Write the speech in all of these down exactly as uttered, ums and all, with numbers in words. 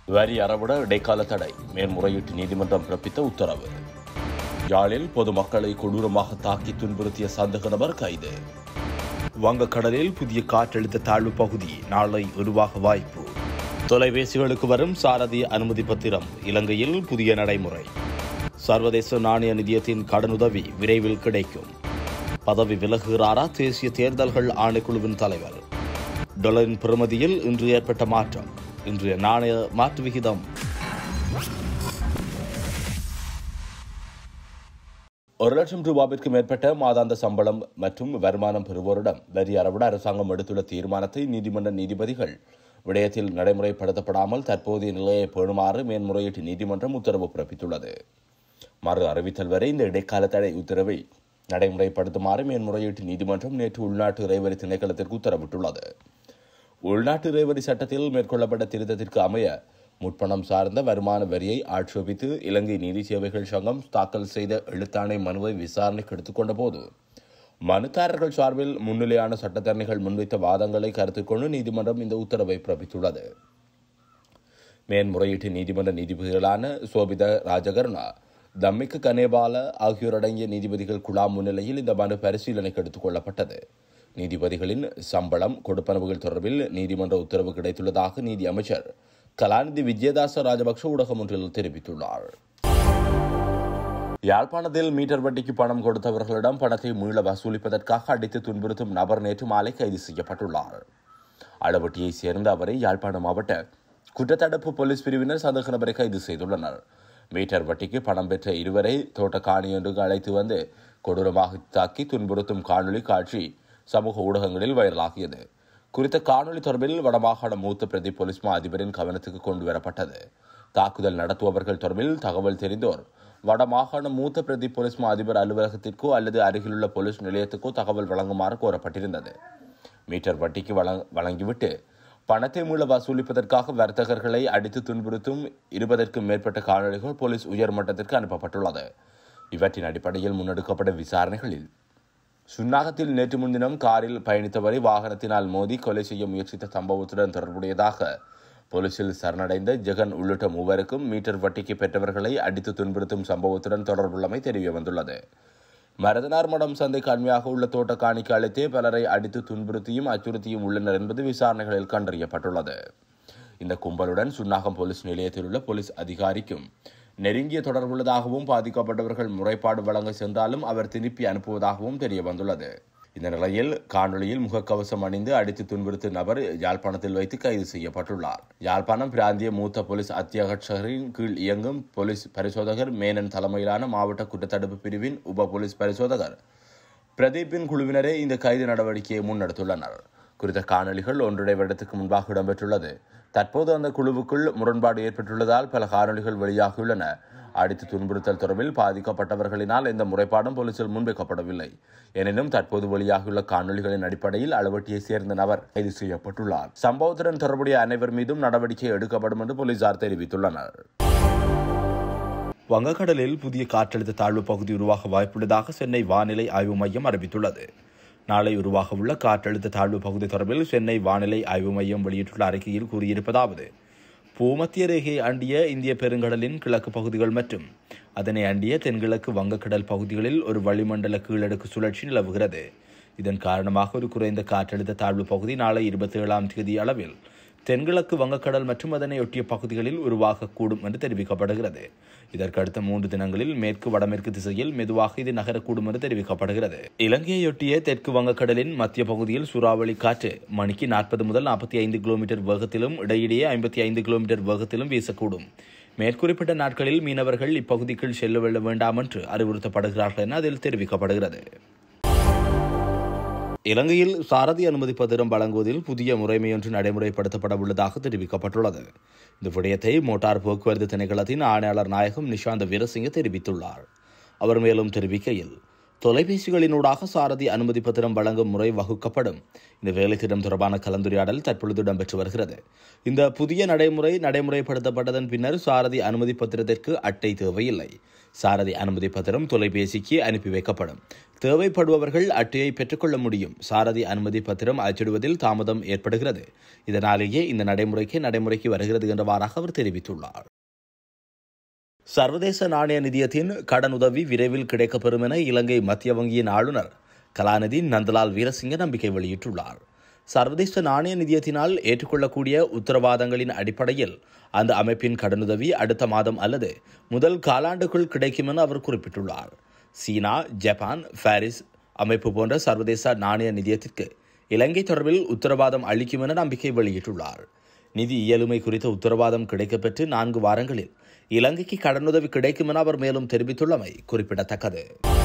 வரி அறவிட இடைக்கால தடை, மேன்முறையீட்டு நீதிமன்றம் பிறப்பித்த உத்தரவு. யாழில் பொதுமக்களை கொடூரமாக தாக்கி துன்புறுத்திய சந்தேக நபர் கைது. வங்கக்கடலில் புதிய காற்றழுத்த தாழ்வு பகுதி நாளை உருவாக வாய்ப்பு. தொலைபேசிகளுக்கு வரும் சாரதி அனுமதி பத்திரம் இலங்கையில் புதிய நடைமுறை. சர்வதேச நாணய நிதியத்தின் கடனுதவி விரைவில் கிடைக்கும். பதவி விலகுகிறாரா தேசிய தேர்தல்கள் ஆணைக்குழுவின் தலைவர். டாலரின் பெறுமதியில் இன்று ஏற்பட்ட மாற்றம். இன்றைய நாணய மாற்று விகிதம். ஒரு லட்சம் ரூபாவிற்கு மேற்பட்ட மாதாந்த சம்பளம் மற்றும் வருமானம் பெறுவோரிடம் வரி அறவிட அரசாங்கம் எடுத்துள்ள தீர்மானத்தை நீதிமன்ற நீதிபதிகள் விடயத்தில் நடைமுறைப்படுத்தப்படாமல் தற்போதைய நிலையை பேணுமாறு மேன்முறையீட்டு நீதிமன்றம் உத்தரவு பிறப்பித்துள்ளது. மறு அறிவித்தல் வரை இந்த இடைக்கால தடை உத்தரவை நடைமுறைப்படுத்துமாறு மேன்முறையீட்டு நீதிமன்றம் நேற்று உள்நாட்டு இறைவரி திணைக்களத்திற்கு உத்தரவிட்டுள்ளது. உள்நாட்டு இறைவரி சட்டத்தில் மேற்கொள்ளப்பட்ட திருத்தத்திற்கு அமைய முற்பணம் சார்ந்த வருமான வரியை ஆட்சேபித்து இலங்கை நீதி சேவைகள் சங்கம் தாக்கல் செய்த எழுத்தாணை மனுவை விசாரணைக்கு எடுத்துக்கொண்ட போது மனுதாரர்கள் சார்பில் முன்னிலையான சட்டத்தரணிகள் முன்வைத்த வாதங்களை கருத்தில் கொண்டு நீதிமன்றம் இந்த உத்தரவை பிறப்பித்துள்ளது. மேன்முறையீட்டு நீதிமன்ற நீதிபதிகளான சோபித ராஜகருணா, தம்மிக்கு கனேபால ஆகியோரடங்கிய நீதிபதிகள் குழாம் முன்னிலையில் இந்த மனு பரிசீலனைக்கு எடுத்துக் கொள்ளப்பட்டது. நீதிபதிகளின் சம்பளம் கொடுப்பனவுகள் தொடர்பில் நீதிமன்ற உத்தரவு கிடைத்துள்ளதாக நீதி அமைச்சர் கலாநிதி விஜயதாச ராஜபக்ஷ ஊடகம் ஒன்றில் தெரிவித்துள்ளார். யாழ்ப்பாணத்தில் மீட்டர் வட்டிக்கு பணம் கொடுத்தவர்களிடம் பணத்தை மீள வசூலிப்பதற்காக அடித்து துன்புறுத்தும் நபர் நேற்று மாலை கைது செய்யப்பட்டுள்ளார். அளவட்டியை சேர்ந்த அவரை யாழ்ப்பாண மாவட்ட குற்றத்தடுப்பு போலீஸ் பிரிவினர் சந்தேக நபரை கைது செய்துள்ளனர். மீட்டர் வட்டிக்கு பணம் பெற்ற இருவரை தோட்ட காணியொன்றுக்கு அழைத்து வந்து கொடூரமாக தாக்கி துன்புறுத்தும் காணொலி காட்சி சமூக ஊடகங்களில் வைரலாகியது. குறித்த காணொலி தொடர்பில் வடமாகாண மூத்த பிரதி போலீஸ் மா அதிபரின் கவனத்துக்கு கொண்டு வரப்பட்டது. தாக்குதல் நடத்துபவர்கள் தொடர்பில் தகவல் தெரிந்தோர் வடமாகாண மூத்த பிரதி போலீஸ் மா அதிபர் அலுவலகத்திற்கோ அல்லது அருகிலுள்ள போலீஸ் நிலையத்துக்கோ தகவல் வழங்குமாறு கோரப்பட்டிருந்தது. மீட்டர் வட்டிக்கு வழங்கிவிட்டு பணத்தை மீள வசூலிப்பதற்காக வர்த்தகர்களை அடித்து துன்புறுத்தும் இருபதற்கும் மேற்பட்ட காணொலிகள் போலீஸ் உயர்மட்டத்திற்கு அனுப்பப்பட்டுள்ளது. இவற்றின் அடிப்படையில் முன்னெடுக்கப்பட்ட விசாரணைகளில் சுன்னாகத்தில் நேற்று முன்தினம் காரில் பயணித்தவரை வாகனத்தினால் மோதி கொலை செய்ய முயற்சித்த சம்பவத்துடன் தொடர்புடையதாக போலீசில் சரணடைந்த ஜெகன் உள்ளிட்ட மூவருக்கும் மீட்டர் வட்டிக்கு பெற்றவர்களை அடித்து துன்புறுத்தும் சம்பவத்துடன் தொடர்புள்ளமை தெரிய வந்துள்ளது. மரதனார் மடம் சந்தைக்கு அண்மையாக உள்ள தோட்ட காணிக்கு அழைத்தே பலரை அடித்து துன்புறுத்தியும் அச்சுறுத்தியும் உள்ளனர் என்பது விசாரணைகளில் கண்டறியப்பட்டுள்ளது. இந்த கும்பலுடன் சுன்னாகம் போலீஸ் நிலையத்தில் உள்ள போலீஸ் அதிகாரிக்கும் நெருங்கிய தொடர்புள்ளதாகவும் பாதிக்கப்பட்டவர்கள் முறைப்பாடு வழங்க சென்றாலும் அவர் திருப்பி அனுப்புவதாகவும் தெரிய வந்துள்ளது. இந்த நிலையில் காணொலியில் முகக்கவசம் அணிந்து அடித்து துன்புறுத்தும் நபர் யாழ்ப்பாணத்தில் வைத்து கைது செய்யப்பட்டுள்ளார். யாழ்ப்பாணம் பிராந்திய மூத்த போலீஸ் அத்தியட்சகரின் கீழ் இயங்கும் போலீஸ் பரிசோதகர் மேனன் தலைமையிலான மாவட்ட குற்றத்தடுப்பு பிரிவின் உப போலீஸ் பரிசோதகர் பிரதீப்பின் குழுவினரே இந்த கைது நடவடிக்கையை முன்னெடுத்துள்ளனர். குறித்த காணொலிகள் ஒன்றரை வருடத்துக்கு முன்பாக இடம்பெற்றுள்ளது. தற்போது அந்த குழுவுக்குள் முரண்பாடு ஏற்பட்டுள்ளதால் பல காணொலிகள் வெளியாகியுள்ளன. அடித்து துன்புறுத்தல் தொடர்பில் பாதிக்கப்பட்டவர்களினால் எந்த முறைப்பாடும் போலீசில் முன்வைக்கப்படவில்லை. எனினும் தற்போது வெளியாகியுள்ள காணொலிகளின் அடிப்படையில் அளவட்டியை சேர்ந்த நபர் கைது செய்யப்பட்டுள்ளார். சம்பவத்துடன் தொடர்புடைய அனைவர் மீதும் நடவடிக்கை எடுக்கப்படும் என்று போலீசார் தெரிவித்துள்ளனர். வங்கக்கடலில் புதிய காற்றழுத்த தாழ்வு பகுதி உருவாக வாய்ப்புள்ளதாக சென்னை வானிலை ஆய்வு மையம் அறிவித்துள்ளது. நாளை உருவாக உள்ள காற்றழுத்த தாழ்வு பகுதி தொடர்பில் சென்னை வானிலை ஆய்வு மையம் வெளியிட்டுள்ள அறிக்கையில் கூறியிருப்பதாவது: பூமத்திய ரேகையை அண்டிய இந்திய பெருங்கடலின் கிழக்கு பகுதிகள் மற்றும் அதனை அண்டிய தென்கிழக்கு வங்கக்கடல் பகுதிகளில் ஒரு வளிமண்டல கீழடுக்கு சுழற்சி நிலவுகிறது. இதன் காரணமாக ஒரு குறைந்த காற்றழுத்த தாழ்வு பகுதி நாளை இருபத்தி ஏழாம் தேதி அளவில் தென்கிழக்கு வங்கக்கடல் மற்றும் அதனை ஒட்டிய பகுதிகளில் உருவாகக்கூடும் என்று தெரிவிக்கப்படுகிறது. இதற்கடுத்த மூன்று தினங்களில் மேற்கு வடமேற்கு திசையில் மெதுவாக இது நகரக்கூடும் என்று தெரிவிக்கப்படுகிறது. இலங்கையொட்டிய தெற்கு வங்கக்கடலின் மத்திய பகுதியில் சூறாவளி காற்று மணிக்கு நாற்பது முதல் நாற்பத்தி ஐந்து கிலோமீட்டர் வேகத்திலும் இடையிடையே ஐம்பத்தி ஐந்து கிலோமீட்டர் வேகத்திலும் வீசக்கூடும். மேற்குறிப்பிட்ட நாட்களில் மீனவர்கள் இப்பகுதிக்குள் செல்ல வேண்டாம் என்று அறிவுறுத்தப்படுகிறார்கள் என அதில் தெரிவிக்கப்படுகிறது. இலங்கையில் சாரதி அனுமதி பத்திரம் வழங்குவதில் புதிய முறைமையொன்று நடைமுறைப்படுத்தப்பட உள்ளதாக தெரிவிக்கப்பட்டுள்ளது. இந்த விடயத்தை மோட்டார் போக்குவரத்து திணைக்களத்தின் ஆணையாளர் நாயகம் நிஷாந்த வீரசிங்க தெரிவித்துள்ளார். அவர் மேலும் தெரிவிக்கையில், தொலைபேசிகளினூடாக சாரதி அனுமதி பத்திரம் வழங்கும் முறை வகுக்கப்படும். இந்த வேலைத்திட்டம் தொடர்பான கலந்துரையாடல் தற்பொழுது இடம்பெற்று வருகிறது. இந்த புதிய நடைமுறை நடைமுறைப்படுத்தப்பட்டதன் பின்னர் சாரதி அனுமதி பத்திரத்திற்கு அட்டை தேவையில்லை. சாரதி அனுமதி பத்திரம் தொலைபேசிக்கு அனுப்பி வைக்கப்படும். தேவைப்படுபவர்கள் அட்டையை பெற்றுக்கொள்ள முடியும். சாரதி அனுமதி பத்திரம் அச்சிடுவதில் தாமதம் ஏற்படுகிறது. இதனாலேயே இந்த நடைமுறைக்கு நடைமுறைக்கு வருகிறது என்றவாறாக அவர் தெரிவித்துள்ளார். சர்வதேச நாணய நிதியத்தின் கடனுதவி விரைவில் கிடைக்கப்பெறும் என இலங்கை மத்திய வங்கியின் ஆளுநர் கலாநிதி நந்தலால் வீரசிங்க நம்பிக்கை வெளியிட்டுள்ளார். சர்வதேச நாணய நிதியத்தினால் ஏற்றுக்கொள்ளக்கூடிய உத்தரவாதங்களின் அடிப்படையில் அந்த அமைப்பின் கடனுதவி அடுத்த மாதம் அல்லது முதல் காலாண்டுக்குள் கிடைக்கும் என அவர் குறிப்பிட்டுள்ளார். சீனா, ஜப்பான், பாரிஸ் அமைப்பு போன்ற சர்வதேச நாணய நிதியத்திற்கு இலங்கை தொடர்பில் உத்தரவாதம் அளிக்கும் என நம்பிக்கை வெளியிட்டுள்ளார். நிதி இயலுமை குறித்த உத்தரவாதம் கிடைக்கப்பெற்று நான்கு வாரங்களில் இலங்கைக்கு கடனுதவி கிடைக்கும் என அவர் மேலும் தெரிவித்துள்ளமை குறிப்பிடத்தக்கது.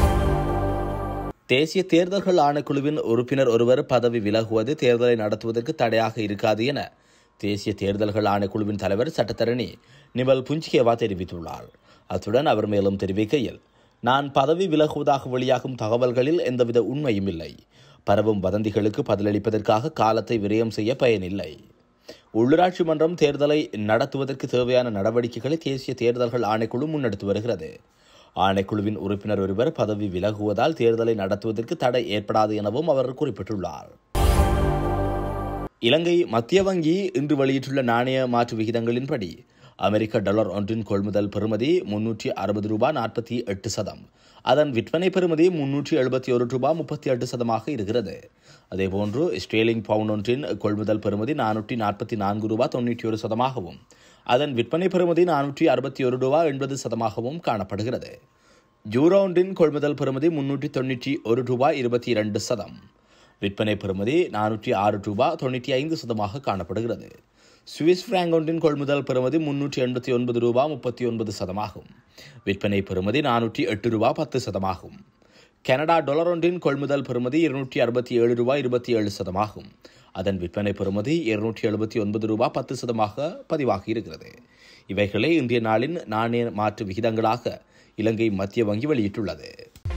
தேசிய தேர்தல்கள் ஆணைக்குழுவின் உறுப்பினர் ஒருவர் பதவி விலகுவது தேர்தலை நடத்துவதற்கு தடையாக இருக்காது என தேசிய தேர்தல்கள் ஆணைக்குழுவின் தலைவர் சட்டத்தரணி நிமல் புஞ்சிகேவா தெரிவித்துள்ளார். அத்துடன் அவர் மேலும் தெரிவிக்கையில், நான் பதவி விலகுவதாக வெளியாகும் தகவல்களில் எந்தவித உண்மையும் இல்லை. பரவும் வதந்திகளுக்கு பதிலளிப்பதற்காக காலத்தை விரயம் செய்ய பயனில்லை. உள்ளூராட்சி மன்றம் தேர்தலை நடத்துவதற்கு தேவையான நடவடிக்கைகளை தேசிய தேர்தல்கள் ஆணைக்குழு முன்னெடுத்து வருகிறது. ஆணைக்குழுவின் உறுப்பினர் ஒருவர் பதவி விலகுவதால் தேர்தலை நடத்துவதற்கு தடை ஏற்படாது எனவும் அவர் குறிப்பிட்டுள்ளார். இலங்கை மத்திய வங்கி இன்று வெளியிட்டுள்ள நாணய மாற்று விகிதங்களின்படி அமெரிக்க டாலர் ஒன்றின் கொள்முதல் பெறுமதி முன்னூற்றி அறுபது ரூபாய் நாற்பத்தி எட்டு சதம், அதன் விற்பனை பெறுமதி முன்னூற்றி எழுபத்தி ஒரு ரூபாய் முப்பத்தி எட்டு சதமாக இருக்கிறது. அதேபோன்று ஸ்டேலிங் பவுண்ட் ஒன்றின் கொள்முதல் பெறுமதி நானூற்றி நாற்பத்தி நான்கு ரூபாய் தொன்னூற்றி ஒரு சதமாகவும் அதன் விற்பனை பெறுமதி நானூற்றி அறுபத்தி ஒரு ரூபாய் எண்பது சதமாகவும் காணப்படுகிறது. ஜூரோ ஒன்றின் கொள்முதல் பெறுமதி முன்னூற்றி தொன்னூற்றி ஒரு ரூபாய் இருபத்தி இரண்டு சதம், விற்பனை பெறுமதி நானூற்றி ஆறு ரூபாய் தொன்னூற்றி ஐந்து சதமாக காணப்படுகிறது. சுவிஸ் பிராங்க் ஒன்றின் கொள்முதல் பெறுமதி முன்னூற்றி எண்பத்தி ஒன்பது ரூபாய் முப்பத்தி ஒன்பது சதமாகும். விற்பனை பெறுமதி நானூற்றி எட்டு ரூபாய் பத்து சதமாகும். கனடா டாலர் ஒன்றின் கொள்முதல் பெறுமதி இருநூற்றி அறுபத்தி ஏழு ரூபாய் இருபத்தி ஏழு சதமாகும். அதன் விற்பனை பெறுமதி இருநூற்றி எழுபத்தி ஒன்பது ரூபாய் பத்து சதமாக பதிவாகி இருக்கிறது. இவைகளே இன்றைய நாளின் நாணய மாற்று விகிதங்களாக இலங்கை மத்திய வங்கி வெளியிட்டுள்ளது.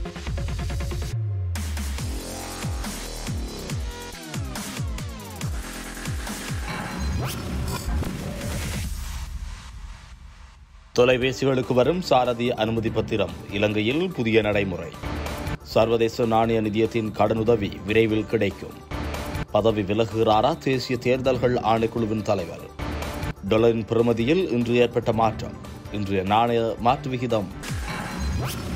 தொலைபேசிகளுக்கு வரும் சாரதி அனுமதி பத்திரம் இலங்கையில் புதிய நடைமுறை. சர்வதேச நாணய நிதியத்தின் கடனுதவி விரைவில் கிடைக்கும். பதவி விலகுகிறாரா தேசிய தேர்தல்கள் ஆணைக்குழுவின் தலைவர்? டாலரின் பெறுமதியில் இன்று ஏற்பட்ட மாற்றம். இன்றைய நாணய மாற்று விகிதம்